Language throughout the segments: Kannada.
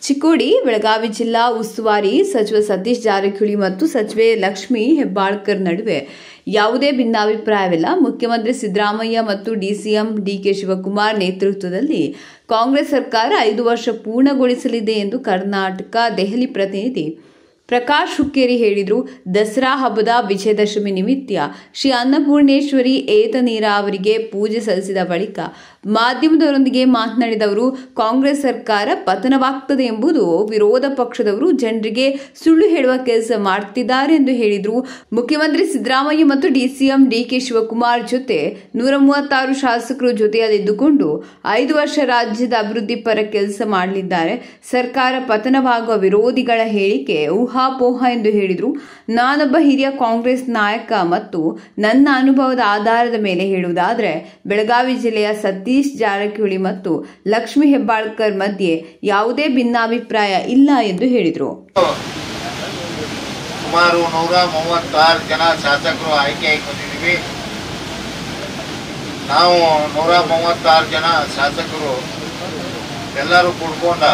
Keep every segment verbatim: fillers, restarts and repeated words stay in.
ಚಿಕ್ಕೋಡಿ ಬೆಳಗಾವಿ ಜಿಲ್ಲಾ ಉಸ್ತುವಾರಿ ಸಚಿವ ಸತೀಶ್ ಜಾರಕಿಹೊಳಿ ಮತ್ತು ಸಚಿವೆ ಲಕ್ಷ್ಮೀ ಹೆಬ್ಬಾಳ್ಕರ್ ನಡುವೆ ಯಾವುದೇ ಭಿನ್ನಾಭಿಪ್ರಾಯವಿಲ್ಲ. ಮುಖ್ಯಮಂತ್ರಿ ಸಿದ್ದರಾಮಯ್ಯ ಮತ್ತು ಡಿಸಿಎಂ ಡಿಕೆ ಶಿವಕುಮಾರ್ ನೇತೃತ್ವದಲ್ಲಿ ಕಾಂಗ್ರೆಸ್ ಸರ್ಕಾರ ಐದು ವರ್ಷ ಪೂರ್ಣಗೊಳಿಸಲಿದೆ ಎಂದು ಕರ್ನಾಟಕ ದೆಹಲಿ ಪ್ರತಿನಿಧಿ ಪ್ರಕಾಶ್ ಹುಕ್ಕೇರಿ ಹೇಳಿದರು. ದಸರಾ ಹಬ್ಬದ ವಿಜಯದಶಮಿ ನಿಮಿತ್ತ ಶ್ರೀ ಅನ್ನಪೂರ್ಣೇಶ್ವರಿ ಏತ ನೀರಾವರಿಗೆ ಪೂಜೆ ಸಲ್ಲಿಸಿದ ಬಳಿಕ ಮಾಧ್ಯಮದವರೊಂದಿಗೆ ಮಾತನಾಡಿದ ಅವರು, ಕಾಂಗ್ರೆಸ್ ಸರ್ಕಾರ ಪತನವಾಗ್ತದೆ ಎಂಬುದು ವಿರೋಧ ಪಕ್ಷದವರು ಜನರಿಗೆ ಸುಳ್ಳು ಹೇಳುವ ಕೆಲಸ ಮಾಡುತ್ತಿದ್ದಾರೆ ಎಂದು ಹೇಳಿದರು. ಮುಖ್ಯಮಂತ್ರಿ ಸಿದ್ದರಾಮಯ್ಯ ಮತ್ತು ಡಿಸಿಎಂ ಡಿಕೆ ಶಿವಕುಮಾರ್ ಜೊತೆ ನೂರ ಮೂವತ್ತಾರು ಶಾಸಕರು ಜೊತೆಯಲ್ಲಿದ್ದುಕೊಂಡು ಐದು ವರ್ಷ ರಾಜ್ಯದ ಅಭಿವೃದ್ಧಿ ಪರ ಕೆಲಸ ಮಾಡಲಿದ್ದಾರೆ. ಸರ್ಕಾರ ಪತನವಾಗುವ ವಿರೋಧಿಗಳ ಹೇಳಿಕೆ ಊಹಾಪೋಹ ಎಂದು ಹೇಳಿದರು. ನಾನೊಬ್ಬ ಹಿರಿಯ ಕಾಂಗ್ರೆಸ್ ನಾಯಕ ಮತ್ತು ನನ್ನ ಅನುಭವದ ಆಧಾರದ ಮೇಲೆ ಹೇಳುವುದಾದರೆ ಬೆಳಗಾವಿ ಜಿಲ್ಲೆಯ ಸತೀಶ್ ಜಾರಕಿಹೊಳಿ ಮತ್ತು ಲಕ್ಷ್ಮೀ ಹೆಬ್ಬಾಳ್ಕರ್ ಮಧ್ಯೆ ಯಾವುದೇ ಭಿನ್ನಾಭಿಪ್ರಾಯ ಇಲ್ಲ ಎಂದು ಹೇಳಿದರು. ಸುಮಾರು ನೂರ ಮೂವತ್ತಾರು ಜನ ಶಾಸಕರು ಆಯ್ಕೆಯಾಗಿ ಬಂದಿದ್ದೀವಿ. ನಾವು ನೂರ ಮೂವತ್ತಾರು ಜನ ಶಾಸಕರು ಎಲ್ಲರೂ ಕೂಡ್ಕೊಂಡ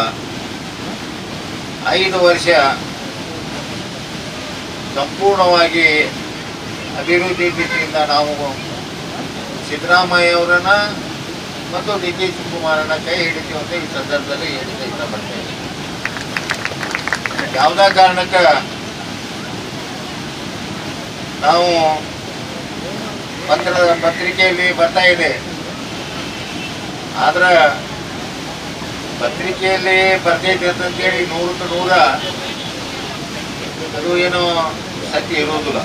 ಐದು ವರ್ಷ ಸಂಪೂರ್ಣವಾಗಿ ಅಭಿವೃದ್ಧಿ ರೀತಿಯಿಂದ ನಾವು ಸಿದ್ದರಾಮಯ್ಯ ಅವರನ್ನ ಮತ್ತು ಡಿ ಕೆ ಶಿವಕುಮಾರನ್ನ ಕೈ ಹಿಡಿತೀವಿ ಅಂತ ಈ ಸಂದರ್ಭದಲ್ಲಿ ಹೇಳಿಕೆ ಇಷ್ಟಪಡ್ತೇವೆ. ಯಾವುದೇ ಕಾರಣಕ್ಕೆ ನಾವು ಪತ್ರ ಪತ್ರಿಕೆಯಲ್ಲಿ ಬರ್ತಾ ಇದೆ, ಆದ್ರೆ ಪತ್ರಿಕೆಯಲ್ಲಿ ಬರ್ತೈತೆ ಅಂತೇಳಿ ನೂರಕ್ಕೆ ನೂರ ಅದು ಏನು ಸತ್ಯ ಇರೋದಿಲ್ಲ.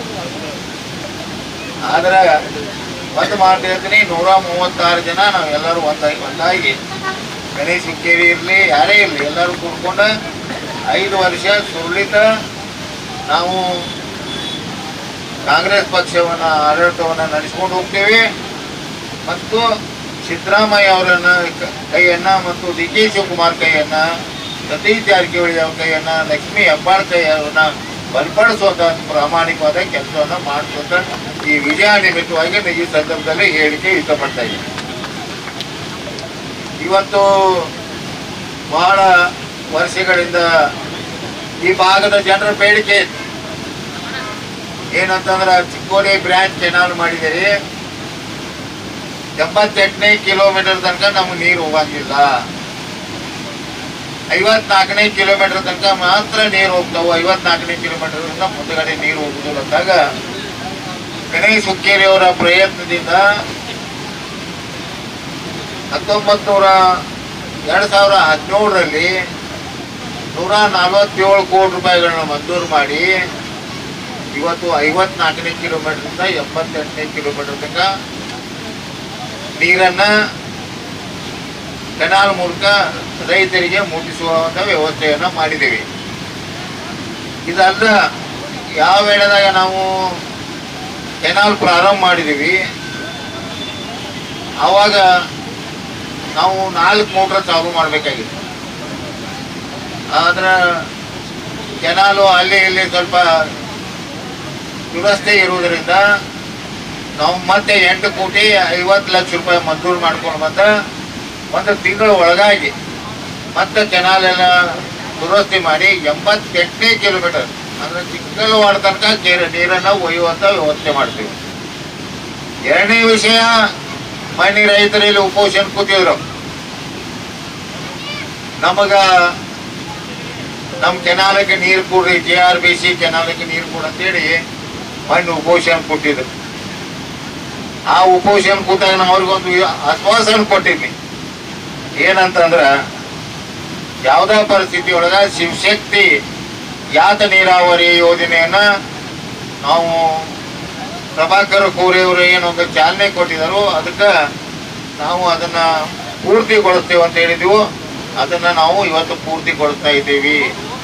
ಆದ್ರೆ ಒಂದು ಮಾತು ಹೇಳ್ತೀನಿ, ನೂರ ಮೂವತ್ತಾರು ಜನ ನಾವೆಲ್ಲರೂ ಒಂದಾಗಿ ಒಂದಾಗಿ ಗಣೇಶ್ ಹುಕ್ಕೇರಿ ಇರಲಿ ಯಾರೇ ಇರಲಿ ಎಲ್ಲರೂ ಕೂಡ್ಕೊಂಡು ಐದು ವರ್ಷ ಸುರಳಿತ ನಾವು ಕಾಂಗ್ರೆಸ್ ಪಕ್ಷವನ್ನು ಆಡಳಿತವನ್ನು ನಡೆಸ್ಕೊಂಡು ಹೋಗ್ತೇವೆ. ಮತ್ತು ಸಿದ್ದರಾಮಯ್ಯ ಅವರನ್ನ ಕೈಯನ್ನ ಮತ್ತು ಡಿ ಕೆ ಶಿವಕುಮಾರ್ ಕೈಯನ್ನ, ಸತೀಶ್ ಜಾರಕಿಹೊಳಿ ಅವರ ಕೈಯನ್ನ, ಲಕ್ಷ್ಮೀ ಹೆಬ್ಬಾಳ್ಕರ್ ಅವರನ್ನ ಬಲಪಡಿಸುವಂತ ಪ್ರಾಮಾಣಿಕವಾದ ಕೆಲಸವನ್ನು ಮಾಡಿಸುವಂತ ಈ ವಿಜಯ ನಿಮಿತ್ತವಾಗಿ ಈ ಸಂದರ್ಭದಲ್ಲಿ ಹೇಳಿಕೆ ಇಷ್ಟಪಡ್ತಾ ಇದ್ದೀನಿ. ಇವತ್ತು ಬಹಳ ವರ್ಷಗಳಿಂದ ಈ ಭಾಗದ ಜನರ ಬೇಡಿಕೆ ಏನಂತಂದ್ರೆ ಚಿಕ್ಕೋಡಿ ಬ್ರಾಂಚ್ ಕೆನಾಲ್ ಮಾಡಿದ್ದೀರಿ, ಎಂಬತ್ತೆಂಟನೇ ಕಿಲೋಮೀಟರ್ ತನಕ ನಮ್ಗೆ ನೀರು ಹೋಗಂಗಿಲ್ಲ, ಐವತ್ನಾಲ್ಕನೇ ಕಿಲೋಮೀಟರ್ ತನಕ ಮಾತ್ರ ನೀರು ಹೋಗ್ತಾವೆ, ಐವತ್ನಾಲ್ಕನೇ ಕಿಲೋಮೀಟರ್ ತನಕ ಮುಂದಗಡೆ ನೀರು ಹೋಗುದಿಲ್ಲ ಅಂದಾಗ ಗಣೇಶ್ ಹುಕ್ಕೇರಿ ಅವರ ಪ್ರಯತ್ನದಿಂದ ಹತ್ತೊಂಬತ್ತು ನೂರ ಎರಡ್ ಸಾವಿರ ಹದಿನೇಳರಲ್ಲಿ ನೂರ ನಲವತ್ತೇಳು ಕೋಟಿ ರೂಪಾಯಿಗಳನ್ನ ಮಂಜೂರು ಮಾಡಿ ಇವತ್ತು ಐವತ್ನಾಲ್ಕನೇ ಕಿಲೋಮೀಟರ್ನಿಂದ ಎಂಬತ್ತೆಂಟನೇ ಕಿಲೋಮೀಟರ್ ತನಕ ನೀರನ್ನ ಕೆನಾಲ್ ಮೂಲಕ ರೈತರಿಗೆ ಮುಟ್ಟಿಸುವಂತ ವ್ಯವಸ್ಥೆಯನ್ನ ಮಾಡಿದ್ದೀವಿ. ಇದಲ್ಲ, ಯಾವ ವೇಳೆದಾಗ ನಾವು ಕೆನಾಲ್ ಪ್ರಾರಂಭ ಮಾಡಿದ್ದೀವಿ ಆವಾಗ ನಾವು ನಾಲ್ಕು ಮೋಟರ್ ಚಾಲು ಮಾಡಬೇಕಾಗಿತ್ತು. ಆದ್ರೆ ಕೆನಾಲು ಅಲ್ಲಿ ಇಲ್ಲಿ ಸ್ವಲ್ಪ ದುರಸ್ತಿ ಇರುವುದರಿಂದ ನಾವು ಮತ್ತೆ ಎಂಟು ಕೋಟಿ ಐವತ್ತು ಲಕ್ಷ ರೂಪಾಯಿ ಮಂಜೂರು ಮಾಡ್ಕೊಂಡು ಬಂದ ಒಂದು ತಿಂಗಳ ಒಳಗಾಗಿ ಮತ್ತೆ ಕೆನಾಲ್ ಎಲ್ಲ ದುರಸ್ತಿ ಮಾಡಿ ಎಂಬತ್ತೆಂಟನೇ ಕಿಲೋಮೀಟರ್ ಅಂದ್ರೆ ಚಿಕ್ಕಲವಾಡ ತನಕ ಕೇರ ನೀರನ್ನ ಒಯ್ಯುವಂತ ವ್ಯವಸ್ಥೆ ಮಾಡ್ತೀವಿ. ಎರಡನೇ ವಿಷಯ, ಮಣ್ಣಿ ರೈತರಲ್ಲಿ ಉಪೋಷಣ ಕೂತಿದ್ರು. ನಮಗ ನಮ್ಮ ಕೆನಾಲಕ್ಕೆ ನೀರು ಕೊಡ್ರಿ, ಜೆ ಆರ್ ಬಿ ಸಿ ಕೆನಾಲಕ್ಕೆ ನೀರು ಕೊಡ ಅಂತೇಳಿ ಮಣ್ಣು ಉಪೋಷಣ ಕೊಟ್ಟಿದ್ರು. ಆ ಉಪೋಷಣ ಕೂತಾಗ ನಾವು ಅವ್ರಿಗೊಂದು ಆಶ್ವಾಸನೆ ಕೊಟ್ಟಿದ್ವಿ, ಏನಂತಂದ್ರ ಯಾವುದೇ ಪರಿಸ್ಥಿತಿ ಒಳಗ ಶಿವಶಕ್ತಿ ಯಾತ ನೀರಾವರಿ ಯೋಜನೆಯನ್ನ ನಾವು ಪ್ರಭಾಕರ್ ಕೋರೆ ಅವರು ಏನೊಂದು ಚಾಲನೆ ಕೊಟ್ಟಿದ್ರು, ಅದಕ್ಕೆ ನಾವು ಅದನ್ನ ಪೂರ್ತಿಗೊಳಿಸ್ತೇವೆ ಅಂತ ಹೇಳಿದ್ವು. ಅದನ್ನ ನಾವು ಇವತ್ತು ಪೂರ್ತಿಗೊಳಿಸ್ತಾ ಇದ್ದೀವಿ.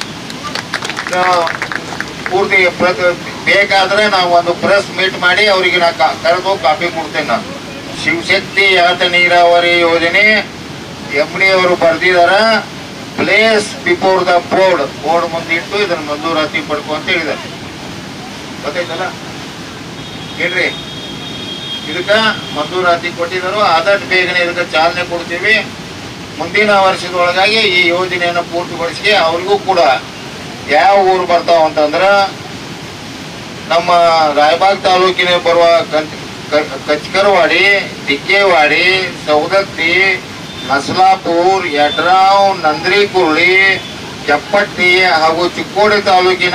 ಪೂರ್ತಿ ಬೇಕಾದ್ರೆ ನಾವು ಒಂದು ಪ್ರೆಸ್ ಮೀಟ್ ಮಾಡಿ ಅವರಿಗೆ ನಾ ಕರೆದು ಕಾಪಿ ಕೊಡ್ತೇನೆ. ನಾನು ಶಿವಶಕ್ತಿ ಯಾತ ನೀರಾವರಿ ಯೋಜನೆ ಎಂ ಡಿ ಅವರು ಬರ್ದಿದಾರ, place before the board, board ಮುಂದೆ ಇಟ್ಟು ಇದನ್ನ ಮಂಜೂರಾತಿ ಪಡ್ಕೊ ಅಂತ ಹೇಳಿದಾರೆ. ಗೊತ್ತಾಯ್ತಲ್ಲ ಹೇಳ್ರಿ, ಇದಕ್ಕ ಮಂಜೂರಾತಿ ಕೊಟ್ಟಿದ್ರು. ಆದಷ್ಟು ಬೇಗನೆ ಇದಕ್ಕೆ ಚಾಲನೆ ಕೊಡ್ತೀವಿ. ಮುಂದಿನ ವರ್ಷದೊಳಗಾಗಿ ಈ ಯೋಜನೆಯನ್ನು ಪೂರ್ತಿಗೊಳಿಸಿ ಅವ್ರಿಗೂ ಕೂಡ ಯಾವ ಊರು ಬರ್ತಾವ ಅಂತಂದ್ರ ನಮ್ಮ ರಾಯಬಾಗ್ ತಾಲೂಕಿನ ಬರುವ ಕಚ್ಕರವಾಡಿ, ಟಿಕ್ಕೇವಾಡಿ, ಸೌದತ್ತಿ, ನಸಲಾಪುರ್, ಯಡ್ರಾವ್, ನಂದ್ರಿಕುರ್ಳಿ, ಚಪ್ಪಟ್ಟಿ ಹಾಗೂ ಚಿಕ್ಕೋಡಿ ತಾಲೂಕಿನ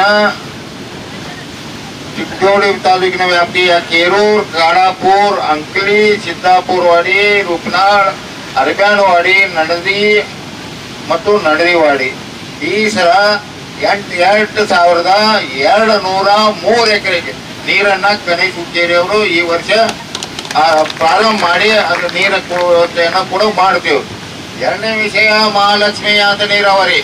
ಚಿಕ್ಕೋಡಿ ತಾಲೂಕಿನ ವ್ಯಾಪ್ತಿಯ ಕೇರೂರ್, ಕಾಡಾಪುರ್, ಅಂಕ್ಲಿ, ಸಿದ್ದಾಪುರವಾಡಿ, ರೂಪನಾಳ್, ಅರಬ್ಯಾನವಾಡಿ, ನಡದಿ ಮತ್ತು ನಡದಿವಾಡಿ ಈ ಸಲ ಎಂಟು ಎಂಟು ಸಾವಿರದ ಎರಡು ನೂರ ಮೂರು ಎಕರೆಗೆ ನೀರನ್ನ ಗಣೇಶ್ ಹುಕ್ಕೇರಿ ಅವರು ಈ ವರ್ಷ ಪ್ರಾರಂಭ ಮಾಡಿ ಅದು ನೀರ ವ್ಯವಸ್ಥೆಯನ್ನ ಕೂಡ ಮಾಡ್ತೀವಿ. ಎರಡನೇ ವಿಷಯ ಮಹಾಲಕ್ಷ್ಮಿ ಯಾತ ನೀರಾವರಿ.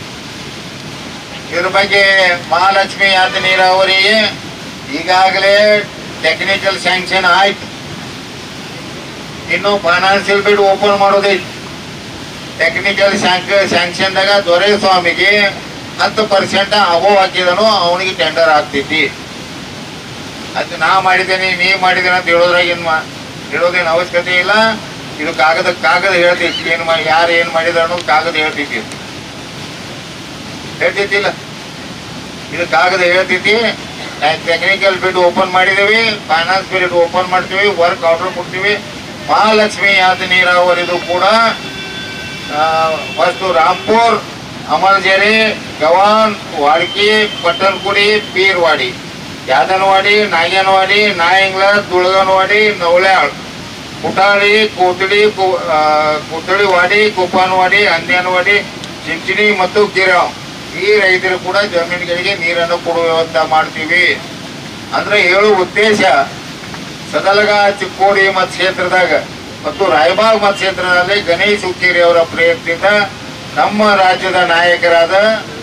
ಇದ್ರ ಬಗ್ಗೆ ಮಹಾಲಕ್ಷ್ಮಿ ಯಾತ ನೀರಾವರಿಗೆ ಈಗಾಗಲೇ ಟೆಕ್ನಿಕಲ್ ಸ್ಯಾಂಕ್ಷನ್ ಆಯ್ತು. ಇನ್ನು ಫೈನಾನ್ಸಿಯಲ್ ಬಿಡ್ ಓಪನ್ ಮಾಡೋದೈತಿ. ಟೆಕ್ನಿಕಲ್ ಸ್ಯಾಂಕ್ಷನ್ದಾಗ ದೊರೆಸ್ವಾಮಿಗೆ ಹತ್ತು ಪರ್ಸೆಂಟ್ ಅಬೋವ್ ಹಾಕಿದನು ಅವನಿಗೆ ಟೆಂಡರ್ ಆಗ್ತೈತಿ. ಅದು ನಾ ಮಾಡಿದ್ದೇನೆ ನೀ ಮಾಡಿದ್ದೇನೆ ಅಂತ ಹೇಳೋದ್ರಾಗ ಏನು ಹೇಳೋದೇನು ಅವಶ್ಯಕತೆ ಇಲ್ಲ. ಇದು ಕಾಗದ ಕಾಗದ ಹೇಳ್ತೈತಿ, ಏನು ಮಾಡಿ ಯಾರು ಏನು ಮಾಡಿದ ಅನ್ನೋದು ಕಾಗದ ಹೇಳ್ತೈತಿ ಹೇಳ್ತೈತಿಲ್ಲ ಇದು ಕಾಗದ ಹೇಳ್ತೈತಿ. ಟೆಕ್ನಿಕಲ್ ಬಿಡ್ ಓಪನ್ ಮಾಡಿದೇವಿ, ಫೈನಾನ್ಸ್ ಬಿಡ್ ಓಪನ್ ಮಾಡ್ತೀವಿ, ವರ್ಕ್ ಆರ್ಡರ್ ಕೊಡ್ತೀವಿ. ಮಹಾಲಕ್ಷ್ಮಿ ಯಾತ ನೀರಾವರಿದು ಕೂಡ ಫಸ್ಟು ರಾಂಪುರ್, ಅಮರ್ಜೆರೆ, ಗವಾನ್, ವಾಡ್ಕಿ, ಪಟ್ಟಣಕುಡಿ, ಪೀರ್ವಾಡಿ, ಯಾದನವಾಡಿ, ನಾಗೇನವಾಡಿ, ನಾಯಂಗ್ಲ, ದುಳಗನವಾಡಿ, ನವಲ್ಯಾಳ್, ಕುಟಾಳಿ, ಕೋಟಡಿ, ಕುಟಳಿವಾಡಿ, ಕುಪ್ಪಾನವಾಡಿ, ಅಂದ್ಯಾನವಾಡಿ, ಚಿಂಚಿನಿ ಮತ್ತು ಗಿರಾವ್ ಈ ರೈತರು ಕೂಡ ಜಮೀನುಗಳಿಗೆ ನೀರನ್ನು ಕೊಡುವ ವ್ಯವಸ್ಥೆ ಮಾಡ್ತೀವಿ. ಅಂದ್ರೆ ಹೇಳುವ ಉದ್ದೇಶ ಸದಲಗ, ಚಿಕ್ಕೋಡಿ ಮತಕ್ಷೇತ್ರದಾಗ ಮತ್ತು ರಾಯಬಾಗ್ ಮತಕ್ಷೇತ್ರದಲ್ಲಿ ಗಣೇಶ್ ಹುಕ್ಕೇರಿ ಅವರ ಪ್ರಯತ್ನದಿಂದ ನಮ್ಮ ರಾಜ್ಯದ ನಾಯಕರಾದ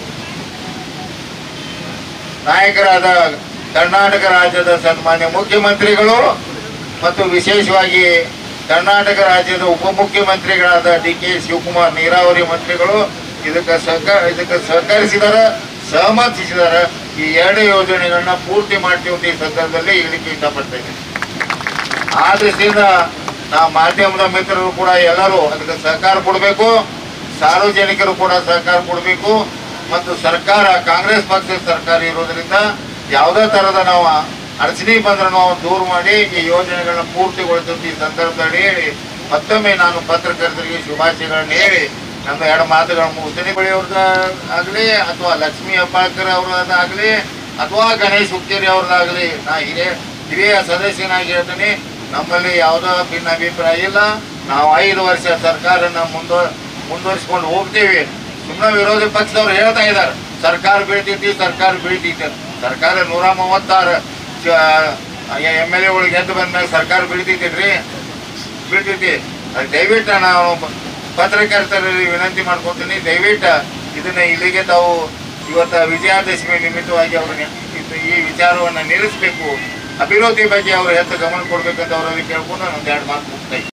ನಾಯಕರಾದ ಕರ್ನಾಟಕ ರಾಜ್ಯದ ಸನ್ಮಾನ್ಯ ಮುಖ್ಯಮಂತ್ರಿಗಳು ಮತ್ತು ವಿಶೇಷವಾಗಿ ಕರ್ನಾಟಕ ರಾಜ್ಯದ ಉಪಮುಖ್ಯಮಂತ್ರಿಗಳಾದ ಡಿ ಕೆ ಶಿವಕುಮಾರ್ ನೀರಾವರಿ ಮಂತ್ರಿಗಳು ಇದಕ್ಕೆ ಸಹಕಾರ ಇದಕ್ಕೆ ಸಹಕರಿಸಿದಾರ, ಸಹಮತಿಸಿದಾರ. ಈ ಎರಡು ಯೋಜನೆಗಳನ್ನ ಪೂರ್ತಿ ಮಾಡ್ತೀವಿ ಅಂತ ಈ ಸಂದರ್ಭದಲ್ಲಿ ಹೇಳಿಕೆ ಇಷ್ಟಪಡ್ತೇನೆ. ಆ ದೃಷ್ಟಿಯಿಂದ ನಾವು ಮಾಧ್ಯಮದ ಮಿತ್ರರು ಕೂಡ ಎಲ್ಲರೂ ಅದಕ್ಕೆ ಸಹಕಾರ ಕೊಡಬೇಕು, ಸಾರ್ವಜನಿಕರು ಕೂಡ ಸಹಕಾರ ಕೊಡಬೇಕು. ಮತ್ತು ಸರ್ಕಾರ ಕಾಂಗ್ರೆಸ್ ಪಕ್ಷದ ಸರ್ಕಾರ ಇರೋದ್ರಿಂದ ಯಾವುದೇ ತರದ ನಾವು ಅಡಚಣೆ ಬಂದ್ರೆ ನಾವು ದೂರ ಮಾಡಿ ಈ ಯೋಜನೆಗಳನ್ನ ಪೂರ್ತಿಗೊಳಿಸುತ್ತೆ ಈ ಸಂದರ್ಭದಲ್ಲಿ ಹೇಳಿ ಮತ್ತೊಮ್ಮೆ ನಾನು ಪತ್ರಕರ್ತರಿಗೆ ಶುಭಾಶಯಗಳನ್ನ ಹೇಳಿ ನಮ್ಮ ಎರಡು ಮಾತುಗಳನ್ನು ಮುಗಿಸ್ತೀನಿ. ಅವ್ರದ ಆಗ್ಲಿ ಅಥವಾ ಲಕ್ಷ್ಮೀ ಹೆಬ್ಬಾಳ್ಕರ್ ಅವ್ರದ್ದಾಗ್ಲಿ ಅಥವಾ ಗಣೇಶ್ ಹುಕ್ಕೇರಿ ಅವ್ರದ್ದಾಗ್ಲಿ ನಾ ಹಿರಿಯ ಹಿರಿಯ ಸದಸ್ಯನಾಗಿ ಹೇಳ್ತೀನಿ, ನಮ್ಮಲ್ಲಿ ಯಾವುದೋ ಭಿನ್ನಾಭಿಪ್ರಾಯ ಇಲ್ಲ. ನಾವು ಐದು ವರ್ಷ ಸರ್ಕಾರನ ಮುಂದುವ ಮುಂದುವರಿಸ್ಕೊಂಡು ಹೋಗ್ತೀವಿ. ಸುಮ್ಮನೆ ವಿರೋಧಿ ಪಕ್ಷದವ್ರು ಹೇಳ್ತಾ ಇದ್ದಾರೆ ಸರ್ಕಾರ ಬೀಳ್ತೈತಿ ಸರ್ಕಾರ ಬೀಳ್ತೈತಿ. ಸರ್ಕಾರ ನೂರ ಮೂವತ್ತಾರು ಎಮ್ ಎಲ್ ಎಗಳಿಗೆ ಎದ್ದು ಬಂದ್ಮೇಲೆ ಸರ್ಕಾರ ಬೀಳ್ತೈತಿದ್ರಿ ಬೀಳ್ತೈತಿ. ದಯವಿಟ್ಟು ನಾವು ಪತ್ರಕರ್ತರಲ್ಲಿ ವಿನಂತಿ ಮಾಡ್ಕೊತೀನಿ, ದಯವಿಟ್ಟು ಇದನ್ನ ಇಲ್ಲಿಗೆ ತಾವು ಇವತ್ತು ವಿಜಯದಶಮಿ ನಿಮಿತ್ತವಾಗಿ ಅವ್ರಿಗೆ ಈ ವಿಚಾರವನ್ನು ನಿಲ್ಲಿಸಬೇಕು. ಅಭಿವೃದ್ಧಿ ಬಗ್ಗೆ ಅವರು ಹೆಚ್ಚು ಗಮನ ಕೊಡ್ಬೇಕಂತ ಅವರಲ್ಲಿ ಕೇಳ್ಕೊಂಡು ಒಂದು ಎರಡು ಮಾತು ಮುಕ್ತಾಯ.